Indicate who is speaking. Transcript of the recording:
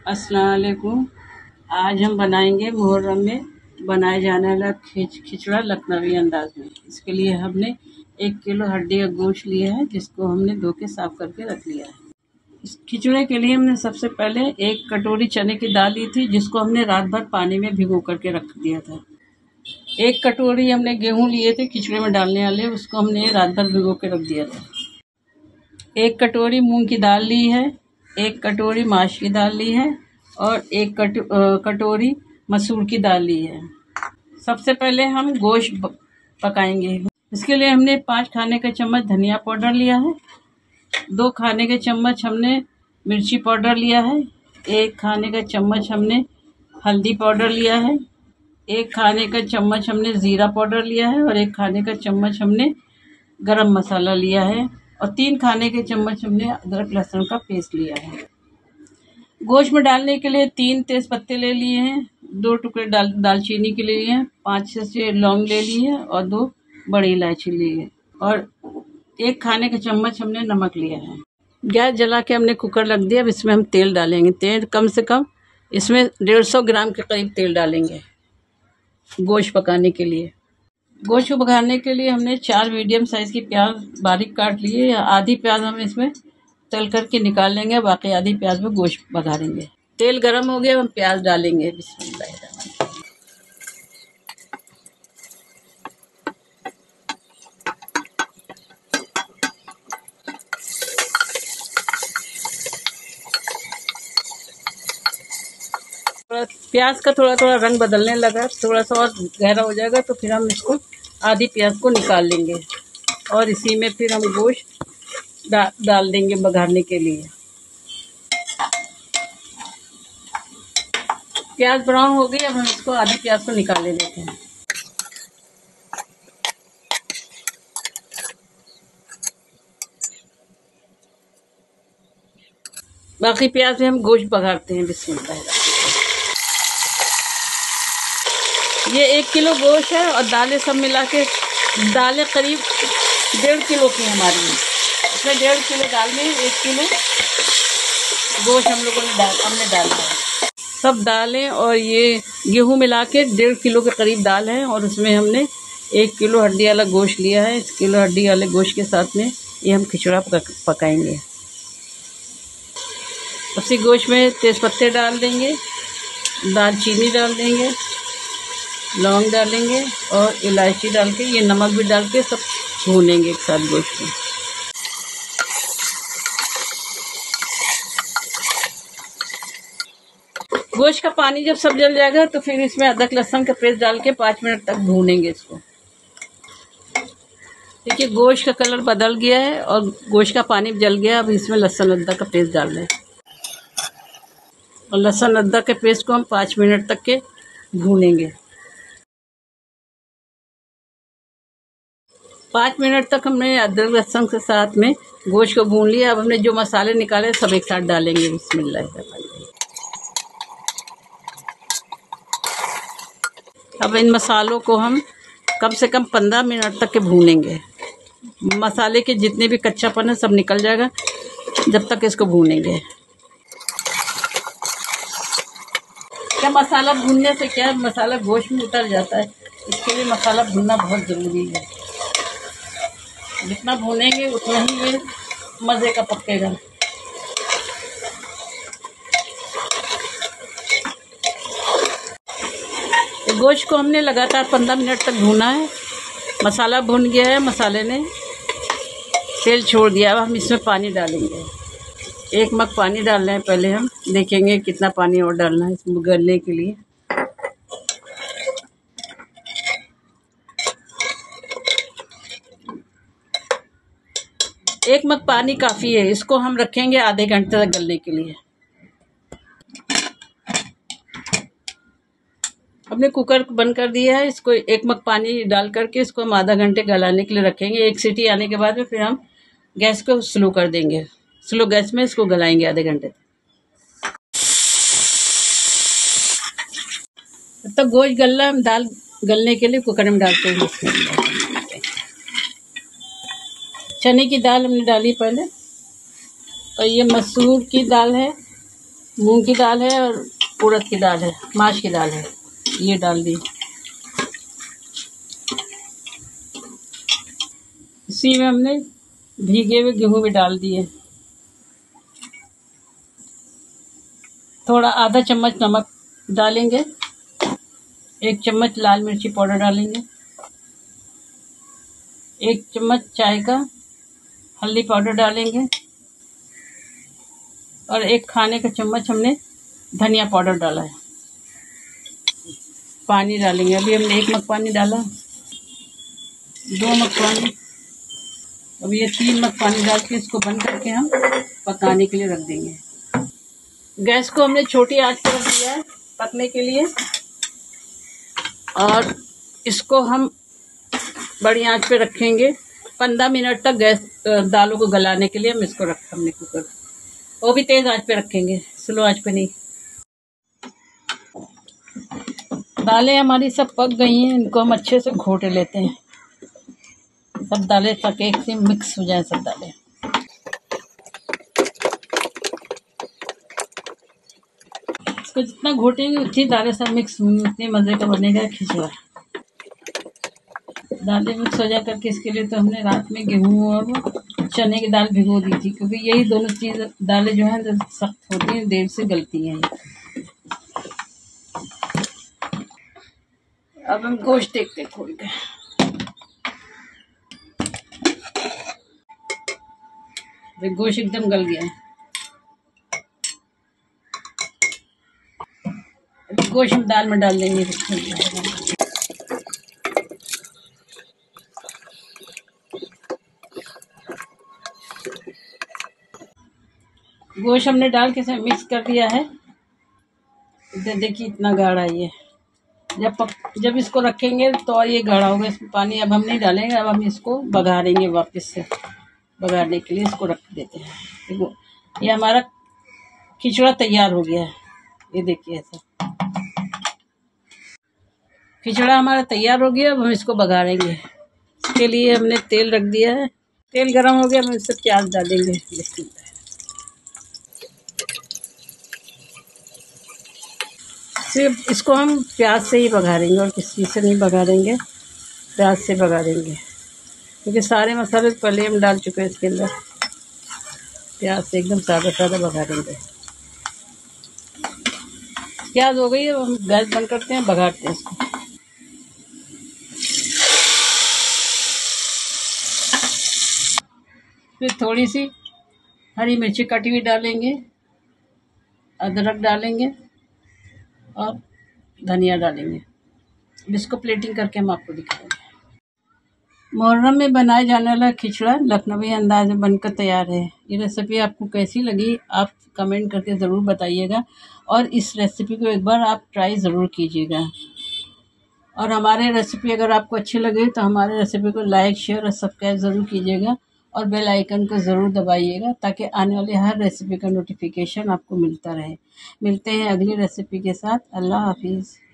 Speaker 1: अस्सलाम वालेकुम। आज हम बनाएंगे मुहर्रम में बनाए जाने वाला खिचड़ा लखनवी अंदाज में। इसके लिए हमने 1 किलो हड्डी का गोश्त लिया है, जिसको हमने धो के साफ करके रख लिया है। इस खिचड़े के लिए हमने सबसे पहले 1 कटोरी चने की दाल ली थी, जिसको हमने रात भर पानी में भिगो करके रख दिया था। 1 कटोरी हमने गेहूँ लिए थे खिचड़े में डालने वाले, उसको हमने रात भर भिगो के रख दिया था। 1 कटोरी मूंग की दाल ली है, 1 कटोरी माश की दाल ली है और 1 कटोरी मसूर की दाल ली है। सबसे पहले हम गोश्त पकाएंगे। इसके लिए हमने 5 खाने का चम्मच धनिया पाउडर लिया है, 2 खाने के चम्मच हमने मिर्ची पाउडर लिया है, 1 खाने का चम्मच हमने हल्दी पाउडर लिया है, 1 खाने का चम्मच हमने ज़ीरा पाउडर लिया है और 1 खाने का चम्मच हमने गरम मसाला लिया है और 3 खाने के चम्मच हमने अदरक लहसुन का पेस्ट लिया है। गोश्त में डालने के लिए 3 तेज पत्ते ले लिए हैं, 2 टुकड़े दालचीनी के लिए हैं, 5 से 6 लौंग ले लिए हैं और 2 बड़ी इलायची ली है और 1 खाने का चम्मच हमने नमक लिया है। गैस जला के हमने कुकर रख दिया। अब इसमें हम तेल डालेंगे। तेल कम से कम इसमें 150 ग्राम के करीब तेल डालेंगे गोश्त पकाने के लिए। गोश्त को पकाने के लिए हमने 4 मीडियम साइज़ की प्याज बारीक काट लिए। आधी प्याज हम इसमें तल करके निकाल लेंगे, बाकी आधी प्याज में गोश्त पकाएंगे। तेल गरम हो गया, हम प्याज डालेंगे। बिस्मिल्लाह। प्याज का थोड़ा थोड़ा रंग बदलने लगा, थोड़ा सा और गहरा हो जाएगा तो फिर हम इसको आधी प्याज को निकाल लेंगे और इसी में फिर हम गोश्त डाल देंगे बघारने के लिए। प्याज ब्राउन हो गई, अब हम इसको आधी प्याज को निकाल लेते हैं। बाकी प्याज में हम गोश्त बघारते हैं। बिस्मिल्लाह। ये 1 किलो गोश्त है और दालें सब मिला के दालें करीब 1.5 किलो की हमारी है। इसमें 1.5 किलो दाल में 1 किलो गोश्त हम लोगों ने हमने डाला है। सब दालें और ये गेहूं मिला के 1.5 किलो के करीब दाल है और उसमें हमने 1 किलो हड्डी वाला गोश्त लिया है। इस किलो हड्डी वाले गोश्त के साथ में ये हम खिचड़ा पकाएंगे। उसी गोश्त में तेज पत्ते डाल देंगे, दालचीनी डाल देंगे, लौंग डालेंगे और इलायची डाल के ये नमक भी डाल के सब भूनेंगे एक साथ गोश्त में। गोश्त का पानी जब सब जल जाएगा तो फिर इसमें अदरक लहसुन का पेस्ट डाल के 5 मिनट तक भूनेंगे इसको। देखिए गोश्त का कलर बदल गया है और गोश्त का पानी जल गया। अब इसमें लहसुन अदरक का पेस्ट डाल दें और लहसुन अदरक के पेस्ट को हम 5 मिनट तक के भूनेंगे। 5 मिनट तक हमने अदरक लहसुन के साथ में गोश्त को भून लिया। अब हमने जो मसाले निकाले सब एक साथ डालेंगे। बिस्मिल्लाह। अब इन मसालों को हम कम से कम 15 मिनट तक के भूनेंगे। मसाले के जितने भी कच्चापन है सब निकल जाएगा जब तक इसको भूनेंगे। क्या मसाला भूनने से क्या मसाला गोश्त में उतर जाता है, इसके लिए मसाला भूनना बहुत ज़रूरी है। जितना भूनेंगे उतना ही ये मज़े का पकेगा। गोश्त को हमने लगातार 15 मिनट तक भूना है। मसाला भुन गया है, मसाले ने तेल छोड़ दिया। अब हम इसमें पानी डालेंगे। 1 मग पानी डालना है। पहले हम देखेंगे कितना पानी और डालना है इसमें गलने के लिए। एक मग पानी काफ़ी है, इसको हम रखेंगे आधे घंटे तक गलने के लिए। हमने कुकर बंद कर दिया है। इसको 1 मग पानी डाल करके इसको हम आधा घंटे गलाने के लिए रखेंगे। 1 सीटी आने के बाद में फिर हम गैस को स्लो कर देंगे। स्लो गैस में इसको गलाएंगे आधे घंटे तक। तब तक गोश्त गल रहा है, हम दाल गलने के लिए कुकर में डालते हैं। चने की दाल हमने डाली पहले और ये मसूर की दाल है मूंग की दाल है और उड़द की दाल है, माश की दाल है, ये डाल दी। इसी में हमने भीगे हुए गेहूं भी डाल दिए। थोड़ा आधा चम्मच नमक डालेंगे, 1 चम्मच लाल मिर्ची पाउडर डालेंगे, 1 चम्मच चाय का हल्दी पाउडर डालेंगे और 1 खाने का चम्मच हमने धनिया पाउडर डाला है। पानी डालेंगे, अभी हमने 1 मग पानी डाला, 2 मग पानी, अब ये 3 मग पानी डाल के इसको बंद करके हम पकाने के लिए रख देंगे। गैस को हमने छोटी आंच पर रख दिया है पकने के लिए, और इसको हम बड़ी आंच पे रखेंगे 15 मिनट तक। गैस दालों को गलाने के लिए हम इसको रखा हमने कुकर, वो भी तेज आंच पे रखेंगे, स्लो आंच पे नहीं। दालें हमारी सब पक गई हैं, इनको हम अच्छे से घोट लेते हैं। सब दालें तक एक से मिक्स हो जाए सब दालें। इसको जितना घोटेंगे उतनी दालें सब मिक्स होंगी, उतने मज़े का बनेगा खिचड़ा। दालें मिक्स हो जा करके इसके लिए तो हमने रात में गेहूँ और चने की दाल भिगो दी थी, क्योंकि यही दोनों चीज़ दालें जो हैं जब सख्त होती हैं देर से गलती हैं। अब हम गोश्त देखते खोल के। गोश्त एकदम गल गया है। गोश्त हम दाल में डाल देंगे। गोश्त हमने डाल के इसे मिक्स कर दिया है। देखिए इतना गाढ़ा ये, जब इसको रखेंगे तो ये गाढ़ा होगा। इसमें पानी अब हम नहीं डालेंगे, अब हम इसको बघारेंगे वापस से। बघारने के लिए इसको रख देते हैं। देखो ये हमारा खिचड़ा तैयार हो गया है, ये देखिए ऐसा खिचड़ा हमारा तैयार हो गया। अब हम इसको बघारेंगे। इसके लिए हमने तेल रख दिया है, तेल गरम हो गया, हम इससे प्याज डालेंगे। सिर्फ इसको हम प्याज से ही बघारेंगे और किसी से नहीं बघारेंगे, प्याज से बघारेंगे, क्योंकि सारे मसाले पहले हम डाल चुके हैं इसके अंदर। प्याज से एकदम सादा सादा बघारेंगे। प्याज हो गई है, हम गैस बंद करते हैं, बघारते हैं इसको। फिर थोड़ी सी हरी मिर्ची कटी हुई डालेंगे, अदरक डालेंगे और धनिया डालेंगे। इसको प्लेटिंग करके हम आपको दिखाएंगे। मुहर्रम में बनाए जाने वाला खिचड़ा लखनवी अंदाज में बनकर तैयार है। ये रेसिपी आपको कैसी लगी आप कमेंट करके ज़रूर बताइएगा, और इस रेसिपी को एक बार आप ट्राई ज़रूर कीजिएगा। और हमारे रेसिपी अगर आपको अच्छी लगे तो हमारे रेसिपी को लाइक, शेयर और सब्सक्राइब ज़रूर कीजिएगा, और बेल आइकन को ज़रूर दबाइएगा, ताकि आने वाली हर रेसिपी का नोटिफिकेशन आपको मिलता रहे। मिलते हैं अगली रेसिपी के साथ। अल्लाह हाफिज़।